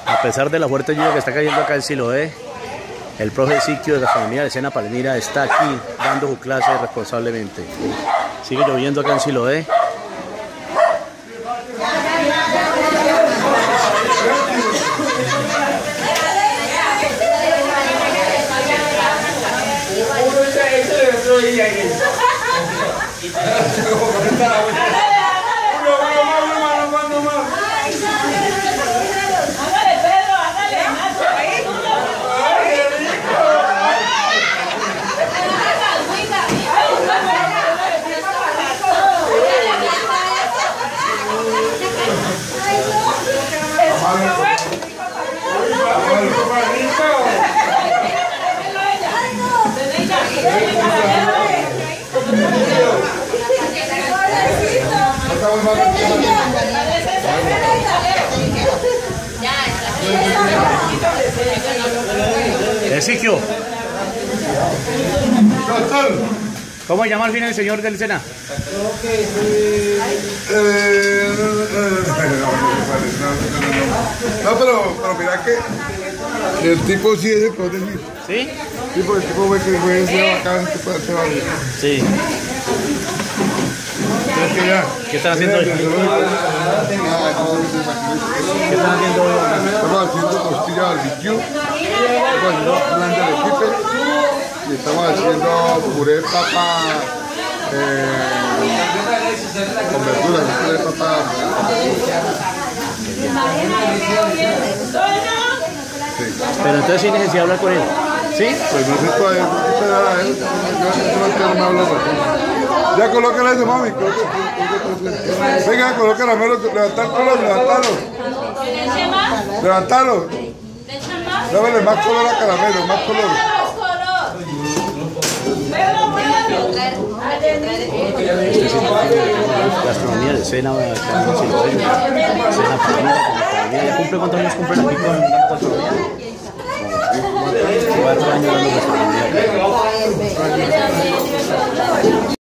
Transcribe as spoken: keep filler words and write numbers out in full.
A pesar de la fuerte lluvia que está cayendo acá en Siloé, el profe Siquio de Gastronomía de Sena Palmira está aquí dando su clase responsablemente. Sigue lloviendo acá en Siloé. Ezequiel, ¿cómo se llama al fin el señor del Sena? No, pero, pero mira que el tipo sí es el que vos decís. ¿Sí? Sí, porque el tipo fue que fue ese bacán que puede hacer algo. Sí. Que ya, ¿Qué están haciendo hoy? ¿Qué están haciendo hoy? Estamos haciendo costilla al barbecue, estamos haciendo plan del equipo y estamos haciendo puré de papa eh, con verduras, puré de papa sí. Pero entonces sí necesito hablar con él. ¿Sí? Pues no sé todavía, ¿por qué esperar a él? Yo no me hablo con ya colócala eso, mami. Venga, colócala, levantar el color, levantalo. Levantalo. Dale más color a caramelo, más color. Gastronomía de Sena, acá en Siloé. Sena Palmira, ¿ya cumple cuántos años cumplen aquí con gastronomía? Cuatro años dando gastronomía.